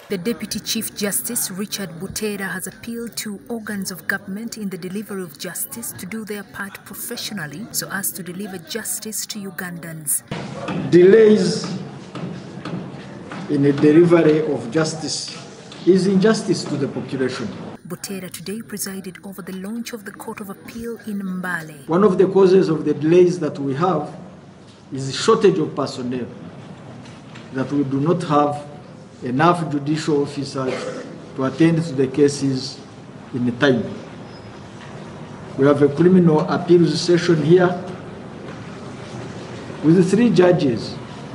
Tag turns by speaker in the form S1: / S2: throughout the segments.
S1: The Deputy Chief Justice, Richard Butera, has appealed to organs of government in the delivery of justice to do their part professionally so as to deliver justice to Ugandans.
S2: Delays in the delivery of justice is injustice to the population.
S1: Butera today presided over the launch of the Court of Appeal in Mbale.
S2: One of the causes of the delays that we have is the shortage of personnel, that we do not have enough judicial officers to attend to the cases in time. We have a criminal appeals session here with 3 judges.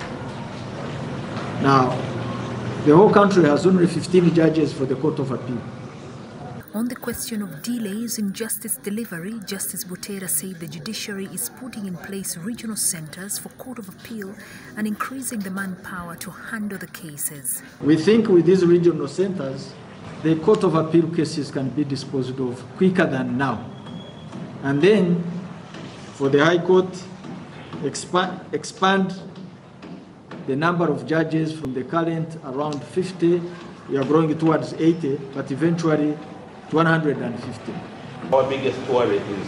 S2: Now, the whole country has only 15 judges for the Court of Appeal.
S1: On the question of delays in justice delivery, Justice Butera said the judiciary is putting in place regional centers for Court of Appeal and increasing the manpower to handle the cases.
S2: We think with these regional centers, the Court of Appeal cases can be disposed of quicker than now. And then, for the High Court, expand the number of judges from the current around 50, we are growing towards 80, but eventually 150.
S3: Our biggest worry is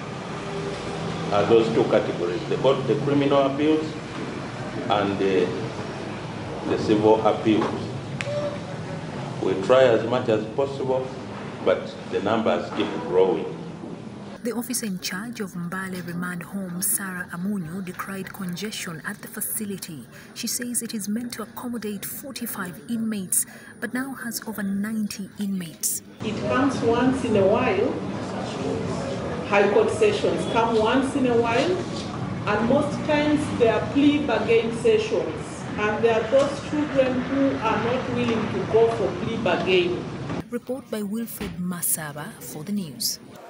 S3: those 2 categories, both the criminal appeals and the civil appeals. We try as much as possible, but the numbers keep growing.
S1: The officer in charge of Mbale Remand Home, Sarah Amunyo, decried congestion at the facility. She says it is meant to accommodate 45 inmates, but now has over 90 inmates.
S4: It comes once in a while. High Court sessions come once in a while, and most times they are plea bargain sessions, and there are those children who are not willing to go for plea bargain.
S1: Report by Wilfred Masaba for the news.